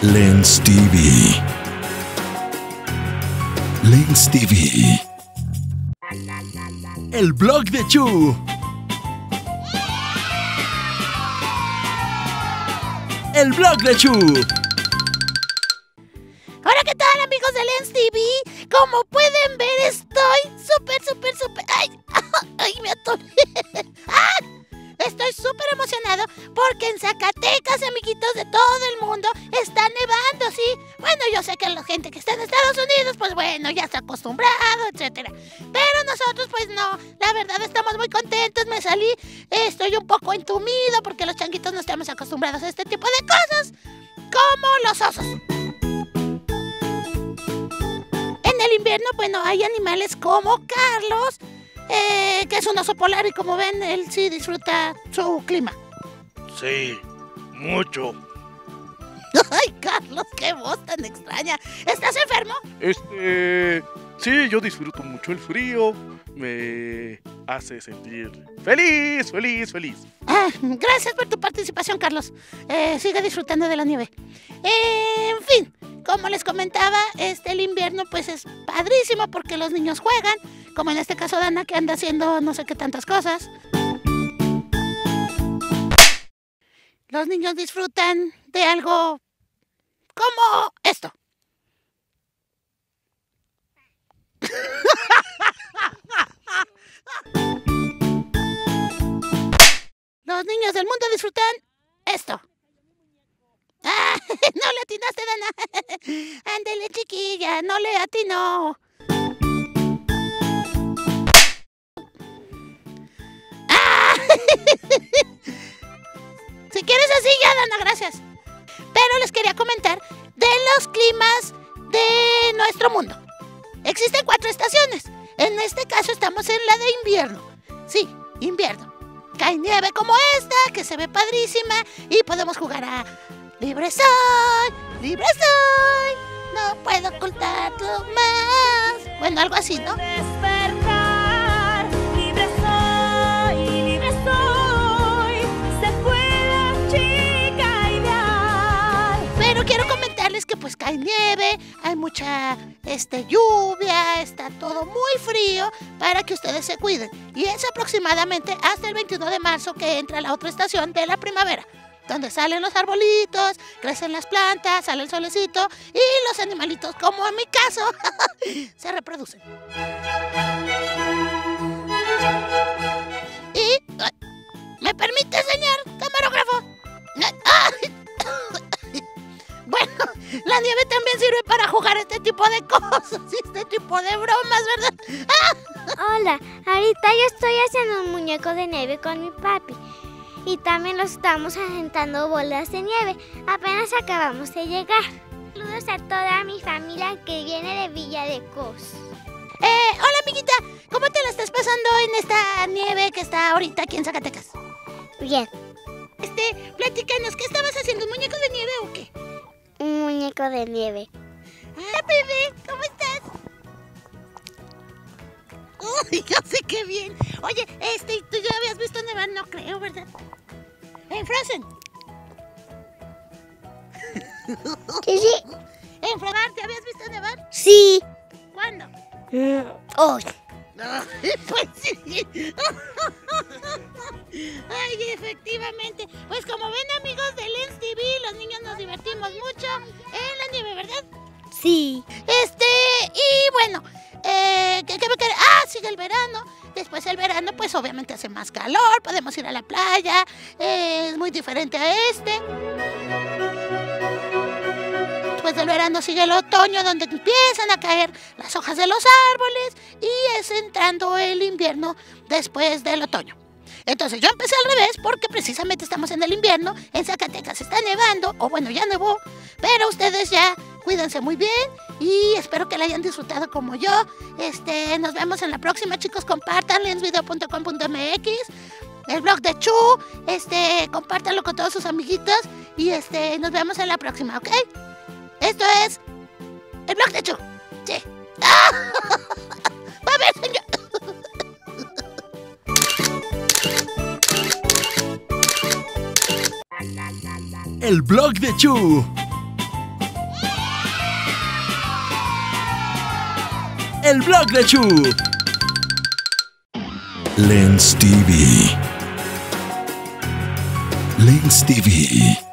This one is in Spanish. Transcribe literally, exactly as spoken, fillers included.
Lens T V. Lens T V. El blog de Chu. El blog de Chu. Hola, ¿qué tal, amigos de Lens T V? Como pueden ver, estoy súper, súper, súper... ¡Ay! ¡Ay, me atoré! ¡Ah! Estoy súper emocionado porque en Zacatecas, amiguitos de todo el mundo, está nevando, ¿sí? Bueno, yo sé que la gente que está en Estados Unidos, pues bueno, ya está acostumbrado, etcétera. Pero nosotros, pues no, la verdad estamos muy contentos. Me salí, eh, estoy un poco entumido porque los changuitos no estamos acostumbrados a este tipo de cosas, como los osos. En el invierno, bueno, hay animales como Carlos, Eh, que es un oso polar y como ven, él sí disfruta su clima. Sí, mucho. Ay, Carlos, qué voz tan extraña. ¿Estás enfermo? Este... Sí, yo disfruto mucho el frío. Me hace sentir feliz, feliz, feliz. Ah, gracias por tu participación, Carlos. Eh, sigue disfrutando de la nieve. Eh, en fin, como les comentaba, este el invierno pues es padrísimo porque los niños juegan, como en este caso Dana, que anda haciendo no sé qué tantas cosas. Los niños disfrutan de algo como esto. Los niños del mundo disfrutan esto. ¡Ah! No le atinaste, Dana. Ándele, chiquilla, no le atinó. ¡Ah! Si quieres así ya, Dana, gracias. Pero les quería comentar de los climas de nuestro mundo. Existen cuatro estaciones. En este caso estamos en la de invierno. Sí, invierno. Cae nieve como esta, que se ve padrísima, y podemos jugar a libre soy, libre soy, no puedo ocultarlo más. Bueno, algo así, ¿no? Despertar, libre soy, libre soy, se puede chica ideal. Pero quiero comentarles que pues cae nieve, hay mucha este, lluvia, está todo muy frío para que ustedes se cuiden. Y es aproximadamente hasta el veintiuno de marzo que entra la otra estación de la primavera, donde salen los arbolitos, crecen las plantas, sale el solecito y los animalitos, como en mi caso, se reproducen. Y, ¿me permite, señor camarógrafo? Bueno, la nieve también sirve para jugar este tipo de cosas y este tipo de bromas, ¿verdad? Hola, ahorita yo estoy haciendo un muñeco de nieve con mi papi. Y también los estamos asentando bolas de nieve. Apenas acabamos de llegar. Saludos a toda mi familia que viene de Villa de Cos. Eh, hola, amiguita. ¿Cómo te la estás pasando en esta nieve que está ahorita aquí en Zacatecas? Bien. Este, platícanos, ¿qué estabas haciendo? ¿Un muñeco de nieve o qué? Un muñeco de nieve. Hola, bebé. ¿Cómo estás? Uy, yo sé qué bien. Oye, este, ¿tú ya habías visto nevar? No creo, ¿verdad? En Frozen. Sí, sí. En Frozen, ¿te habías visto nevar? Sí. ¿Cuándo? Mm, hoy. Pues sí. Ay, efectivamente. Pues como ven, amigos de Lens T V, los niños nos divertimos mucho en la nieve, ¿verdad? Sí. Este, y bueno, eh, ¿qué, qué me queda? Ah, sigue el verano. Después del verano, pues obviamente hace más calor, podemos ir a la playa, eh, es muy diferente a este. Después del verano sigue el otoño, donde empiezan a caer las hojas de los árboles, y es entrando el invierno después del otoño. Entonces yo empecé al revés porque precisamente estamos en el invierno, en Zacatecas está nevando, o bueno, ya nevó, pero ustedes ya cuídense muy bien y espero que la hayan disfrutado como yo. Este, nos vemos en la próxima, chicos. Compartan lens video punto com punto m x, el blog de Chu, este, compártanlo con todos sus amiguitos y este, nos vemos en la próxima, ¿ok? Esto es el blog de Chu. Sí. ¡Ah! Va a ver, señor. El blog de Chu. El blog de Chu. Lens T V. Lens T V.